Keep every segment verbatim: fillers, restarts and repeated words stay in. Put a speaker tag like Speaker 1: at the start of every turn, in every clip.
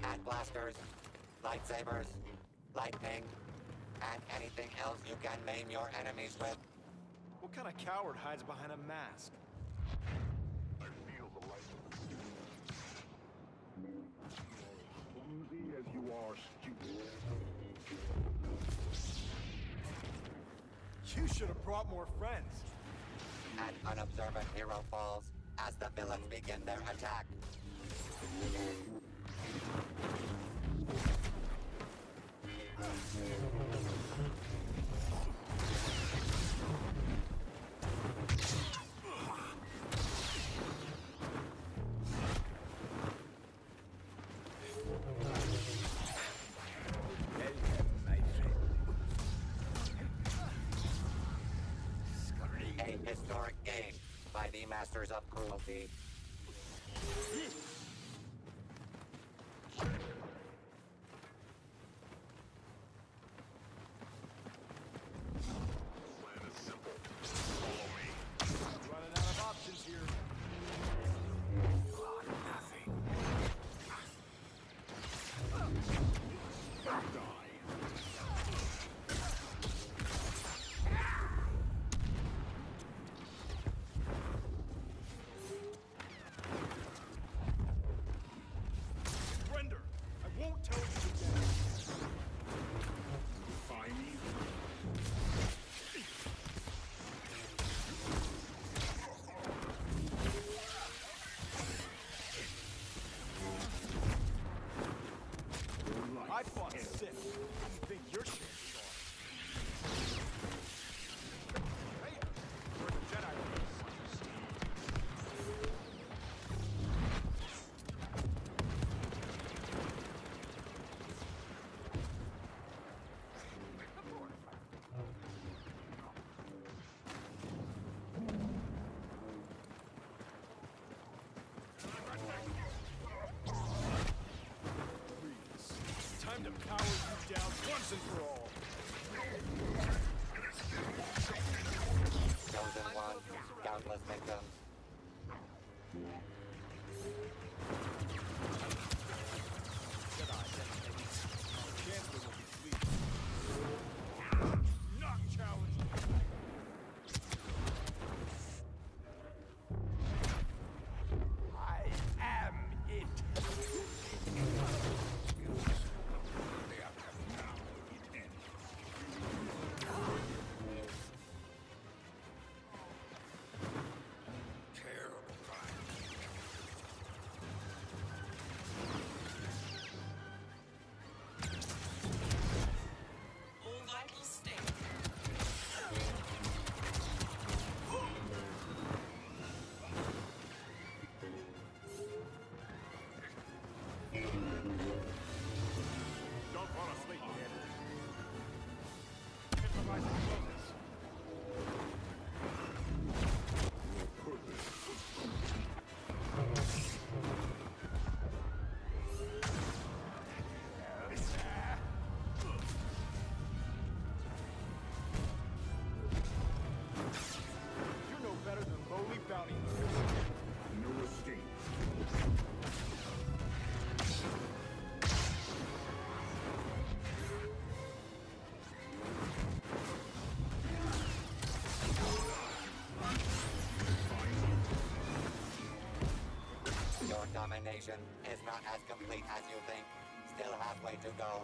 Speaker 1: Hand blasters, lightsabers, lightning, and anything else you can maim your enemies with.
Speaker 2: What kind of coward hides behind a mask?
Speaker 3: I feel the light of the clumsy as you are stupid.
Speaker 2: You should have brought more friends.
Speaker 1: An unobservant hero falls as the villains begin their attack. A historic game by the Masters of Cruelty.
Speaker 3: Plan is simple. Follow me.
Speaker 2: Running out of options here.
Speaker 3: Nothing. Die.
Speaker 2: Surrender! I won't tell you again.
Speaker 3: Defy me. Your
Speaker 2: I
Speaker 3: life
Speaker 2: fought
Speaker 3: ends.
Speaker 2: sick. What do you think your chances are? Hey, we're the Jedi. It's time to power you down once and for all.
Speaker 1: Chosen one, countless victims.
Speaker 2: Jedi, our Chancellor will be pleased. Not challenged. I am it.
Speaker 3: They have to now it ends. Terrible time.
Speaker 4: All vital state.
Speaker 2: Don't fall asleep, kid. Improvise and focus. You're no better than lowly bounty hunters.
Speaker 3: No escape.
Speaker 1: Your domination is not as complete as you think. Still halfway to go.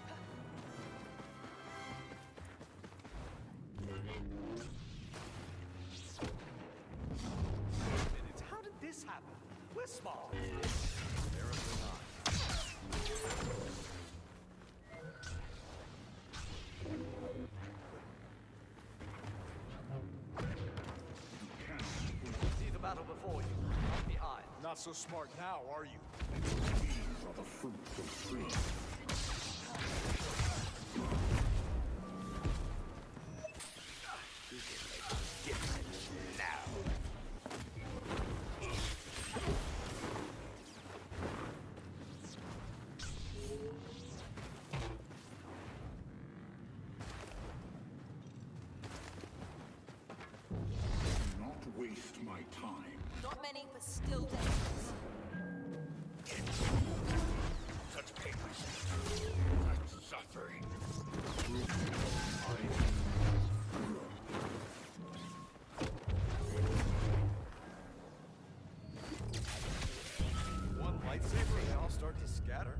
Speaker 2: Minutes. How did this happen? We're small. Apparently not.
Speaker 5: See the battle before you, not behind.
Speaker 2: Not so smart now, are you?
Speaker 3: These are the fruits of freedom.
Speaker 5: You can make a difference now.
Speaker 3: Do not waste my time.
Speaker 4: Not many, but still dangerous.
Speaker 3: Such
Speaker 2: start to scatter?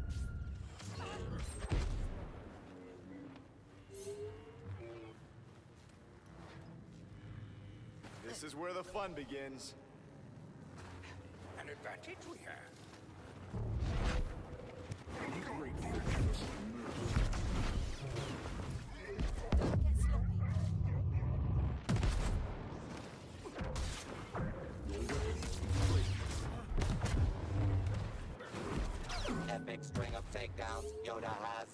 Speaker 2: This is where the fun begins.
Speaker 3: An advantage we have. Great
Speaker 1: Epic string of takedowns Yoda has.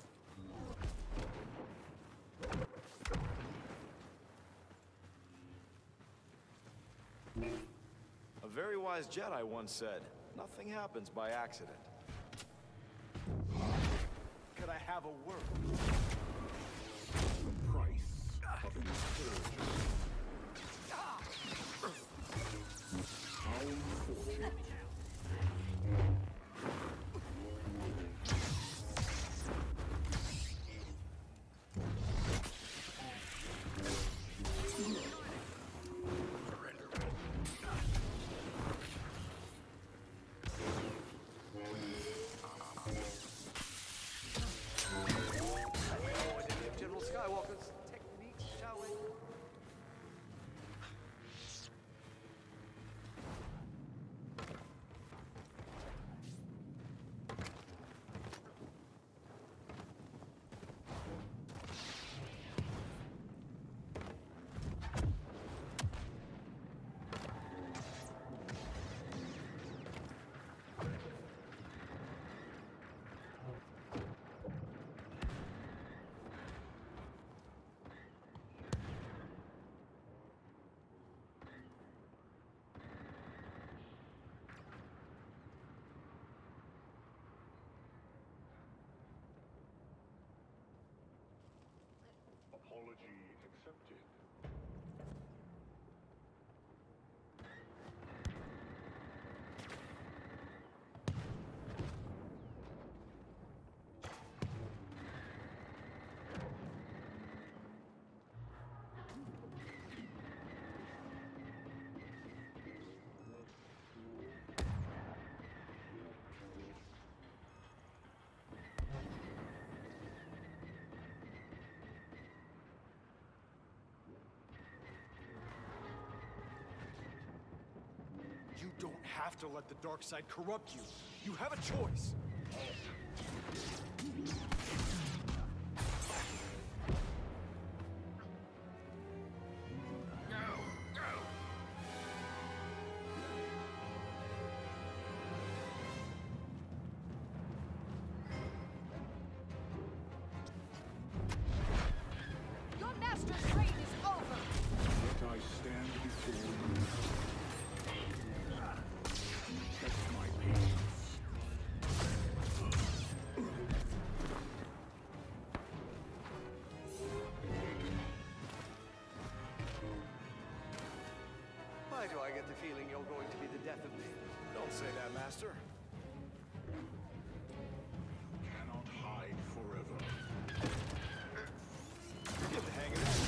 Speaker 2: A very wise Jedi once said, nothing happens by accident. Could I have a word?
Speaker 3: The price of insurgence. How unfortunate.
Speaker 5: General Skywalker's techniques, shall we?
Speaker 3: Apology accepted.
Speaker 2: You don't have to let the dark side corrupt you. You have a choice.
Speaker 4: Your master's reign is over!
Speaker 3: Yet I stand before you. Test my patience.
Speaker 5: Why do I get the feeling you're going to be the death of me?
Speaker 2: Don't say that, Master.
Speaker 3: Cannot hide forever.
Speaker 2: Get the hang of this.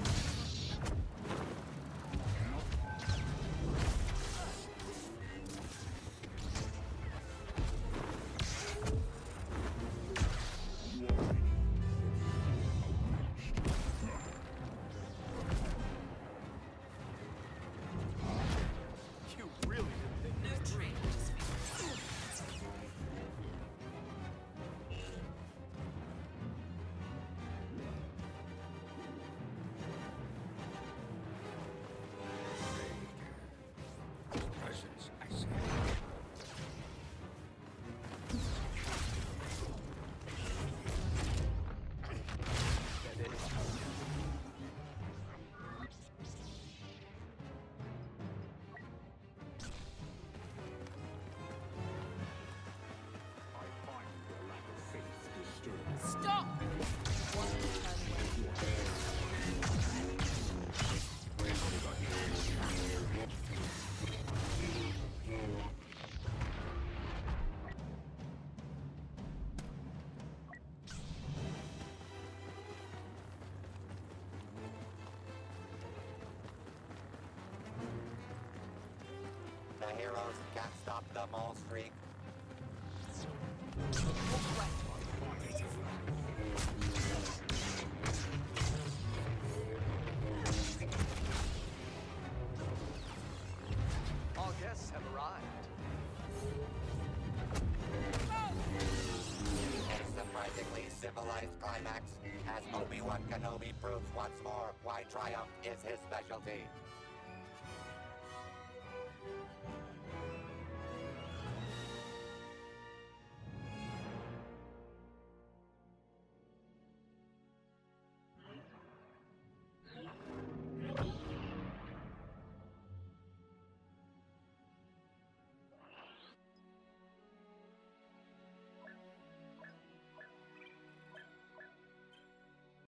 Speaker 2: You really didn't think this through.
Speaker 3: Presence, I say. I find your lack of faith disturbing.
Speaker 4: Stop! Want to turn away.
Speaker 1: The heroes can't stop the mole streak. civilized climax, as Obi-Wan Kenobi proves once more why triumph is his specialty.